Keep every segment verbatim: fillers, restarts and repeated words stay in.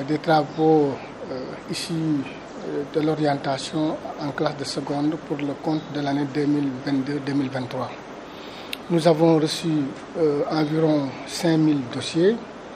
des travaux euh, ici euh, de l'orientation en classe de seconde pour le compte de l'année deux mille vingt-deux deux mille vingt-trois. Nous avons reçu euh, environ cinq mille dossiers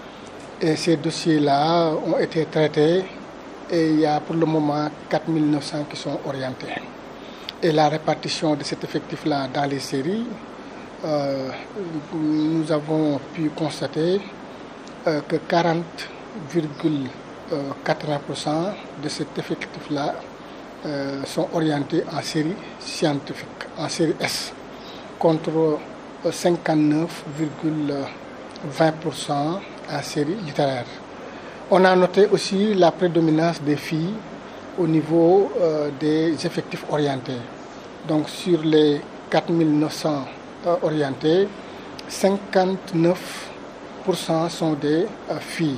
et ces dossiers-là ont été traités et il y a pour le moment quatre mille neuf cents qui sont orientés. Et la répartition de cet effectif-là dans les séries, euh, nous avons pu constater euh, que quarante virgule quatre-vingts pour cent de cet effectif-là euh, sont orientés en série scientifique, en série S, contre cinquante-neuf virgule vingt pour cent en série littéraire. On a noté aussi la prédominance des filles au niveau euh, des effectifs orientés. Donc sur les quatre mille neuf cents euh, orientés, cinquante-neuf pour cent sont des euh, filles.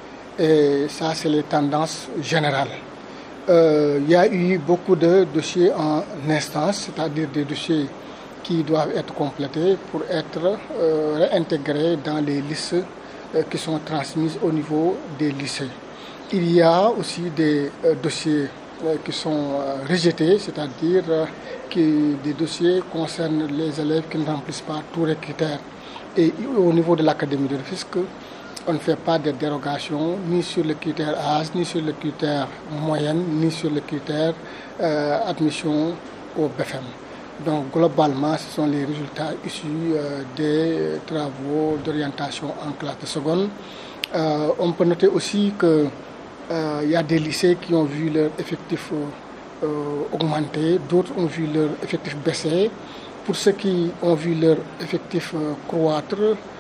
Et ça, c'est les tendances générales. Euh, il y a eu beaucoup de dossiers en instance, c'est-à-dire des dossiers qui doivent être complétés pour être euh, réintégrés dans les listes euh, qui sont transmises au niveau des lycées. Il y a aussi des euh, dossiers euh, qui sont euh, rejetés, c'est-à-dire euh, que des dossiers concernent les élèves qui ne remplissent pas tous les critères. Et au niveau de l'Académie de Rufisque, on ne fait pas de dérogation ni sur le critère âge, ni sur le critère moyenne, ni sur le critère euh, admission au B F M. Donc globalement, ce sont les résultats issus euh, des travaux d'orientation en classe de seconde. Euh, on peut noter aussi qu'il euh, y a des lycées qui ont vu leur effectif euh, augmenter, d'autres ont vu leur effectif baisser. Pour ceux qui ont vu leur effectif euh, croître,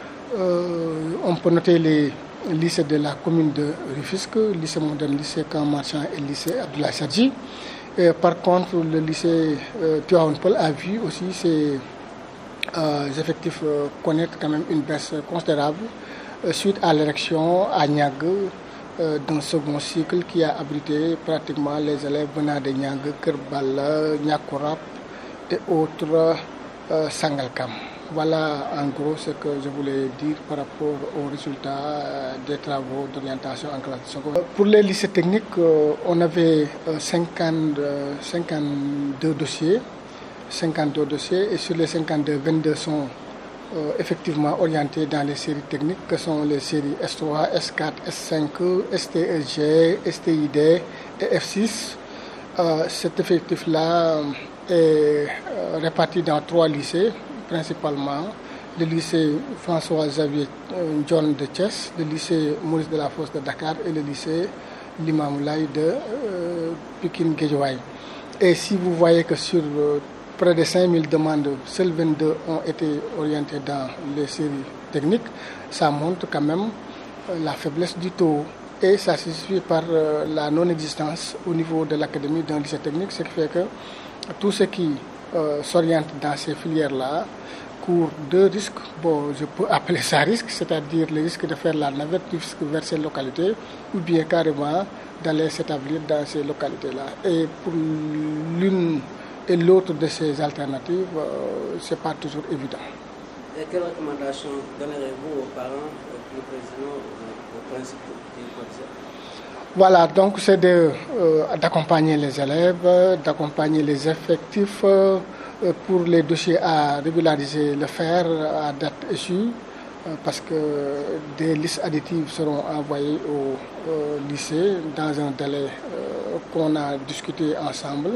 euh, on peut noter les lycées de la commune de Rufisque, lycée moderne, lycée Camp Marchand et lycée Abdoulaye Sadji. Et par contre, le lycée euh, Tivaouane Peulh a vu aussi ses euh, effectifs euh, connaître quand même une baisse considérable euh, suite à l'érection à Niag euh, d'un second cycle qui a abrité pratiquement les élèves venant de Niag, Kerbal, Niakourap et autres euh, Sangalkam. Voilà en gros ce que je voulais dire par rapport aux résultats des travaux d'orientation en classe de seconde. Pour les lycées techniques, on avait cinquante, cinquante-deux dossiers, cinquante-deux dossiers et sur les cinquante-deux, vingt-deux sont euh, effectivement orientés dans les séries techniques que sont les séries S trois, S quatre, S cinq, S T S G, S T I D et F six. Euh, cet effectif-là est euh, réparti dans trois lycées. Principalement le lycée François-Xavier John de Thiès, le lycée Maurice de la Fosse de Dakar et le lycée Limamoulaye de euh, Pikine Guédiawaye. Et si vous voyez que sur euh, près de cinq mille demandes, seuls vingt-deux ont été orientées dans les séries techniques, ça montre quand même euh, la faiblesse du taux. Et ça se suit par euh, la non-existence au niveau de l'académie d'un lycée technique, ce qui fait que tout ce qui Euh, s'oriente dans ces filières-là, court deux risques. Bon, je peux appeler ça risque, c'est-à-dire le risque de faire la navette vers ces localités, ou bien carrément d'aller s'établir dans ces localités-là. Et pour l'une et l'autre de ces alternatives, euh, ce n'est pas toujours évident. Et quelles recommandations donnerez-vous aux parents, plus précisément aux principaux du professeur? Voilà, donc c'est de, euh, d'accompagner les élèves, d'accompagner les effectifs euh, pour les dossiers à régulariser, le faire à date échue, euh, parce que des listes additives seront envoyées au euh, lycée dans un délai euh, qu'on a discuté ensemble.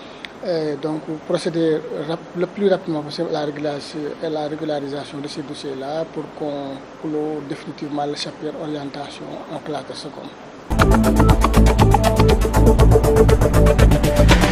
Et donc procéder rap- le plus rapidement possible à la régularisation, à la régularisation de ces dossiers-là pour qu'on clôt définitivement le chapitre orientation en classe de seconde. Thank you.